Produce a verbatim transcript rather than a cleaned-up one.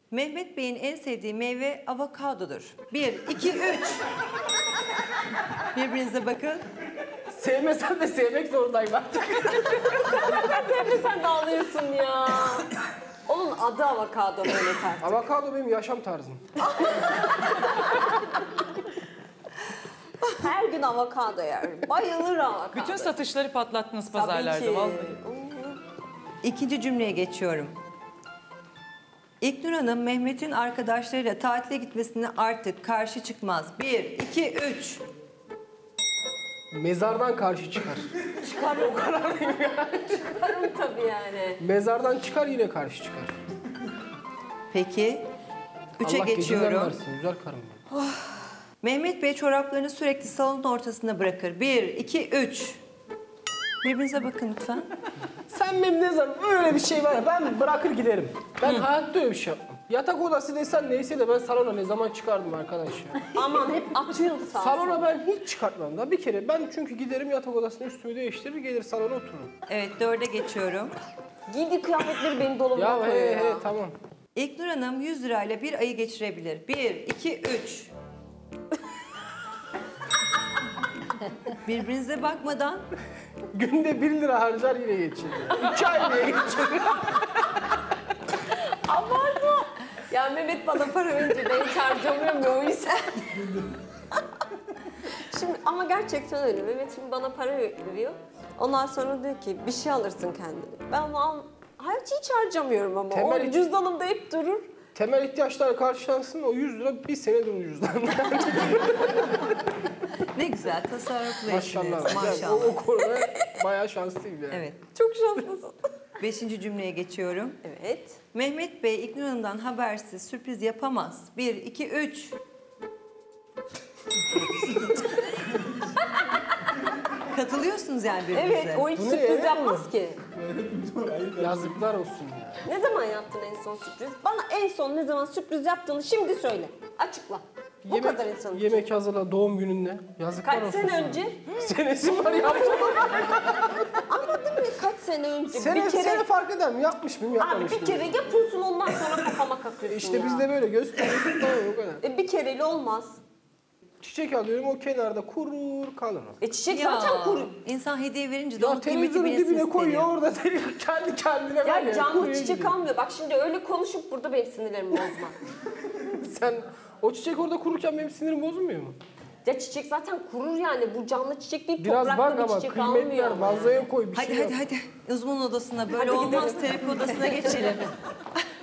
Mehmet Bey'in en sevdiği meyve avokadodur. Bir, iki, üç. Birbirinize bakın. Sevmesem de sevmek zorundayım artık. Sevmesen de ağlıyorsun ya. Onun adı avokado Mehmet artık. Avokado benim yaşam tarzım. Her gün avokado yer. Bayılır avokado. Bütün satışları patlattınız pazarlarda Tabii ki. vallahi. İkinci cümleye geçiyorum. İlknur Hanım, Mehmet'in arkadaşlarıyla tatile gitmesine artık karşı çıkmaz. Bir, iki, üç. Mezardan karşı çıkar. Çıkar o kadar değil ya. Çıkarım tabii yani. Mezardan çıkar yine karşı çıkar. Peki. Üçe Allah gecinden geçiyorum. versin, güzel karım benim. Mehmet Bey çoraplarını sürekli salonun ortasına bırakır. Bir, iki, üç. Birbirinize bakın lütfen. Sen benim ne zaman öyle bir şey var ya ben bırakır giderim. Ben hayatta öyle bir şey yapmam. Yatak odası desen neyse de ben salona ne zaman çıkardım arkadaş ya. Aman hep atıyorsun sağ Salona ben hiç çıkartmam da bir kere ben çünkü giderim yatak odasına üstümü değiştirir gelir salona otururum. Evet, dörde geçiyorum. Giydiği kıyafetleri benim dolabıma Ya koyuyor he ya. he tamam. İlknur Hanım yüz lirayla bir ayı geçirebilir. Bir, iki, üç. Birbirinize bakmadan Günde bir lira harcar yine geçirir. İki ay yine geçirir. Abartma. Ya Mehmet bana para verince ben hiç harcamıyorum ya o yüzden. Şimdi ama gerçekten öyle. Mehmet şimdi bana para veriyor. Ondan sonra diyor ki bir şey alırsın kendine. Ben onu al... Hayır hiç harcamıyorum ama. Temel- O cüzdanımda hep durur. Temel ihtiyaçlar karşılansın o yüz lira bir sene durur cüzdanda. ne güzel tasarruflu Maşallah. eşiniz. Maşallah. Maşallah. O, o konuda bayağı şanslıyım yani. Evet. Çok şanslısın. Beşinci cümleye geçiyorum. Evet. Mehmet Bey İlknur Hanım'dan habersiz sürpriz yapamaz. Bir, iki, üç. Katılıyorsunuz yani birbirinize. Evet o hiç Bu ne, sürpriz evet mi? yapmaz ki. Yazıklar olsun ya. Ne zaman yaptın en son sürpriz? Bana en son ne zaman sürpriz yaptığını şimdi söyle. Açıkla. Bu Yemek, kadar insanın. yemek hazırla doğum gününde. Yazıklar Kaç olsun. sene sana. önce? Senesi var yaptım. Anladın mı? Kaç sene önce? Sene, bir kere... sene fark eder mi? Yapmış mıyım Abi yapmamış bir mıyım? kere yapıyorsun ondan sonra kafama kakıyorsun İşte ya. bizde böyle gösteriyorsun tamam o kadar. E bir kereyle olmaz. Çiçek alıyorum o kenarda kurur kalır o. E çiçek Ya, zaten kuru. insan hediye verince de Ya onun kıymeti televizyonun bilinsin dibine koyuyor isteniyor. orada kendi kendine var Ya canlı kuruyor çiçek gidiyor. almıyor. Bak şimdi öyle konuşup burada benim sinirlerimi bozma. Sen o çiçek orada kururken benim sinirim bozulmuyor mu? Ya çiçek zaten kurur yani. Bu canlı çiçek değil. Biraz bak Topraklı bir ama çiçek kıymetli almıyor. yer ama. vazoya koy bir Hadi şey hadi yap. hadi uzman odasına böyle Hadi olmaz gidelim. terapi odasına geçelim.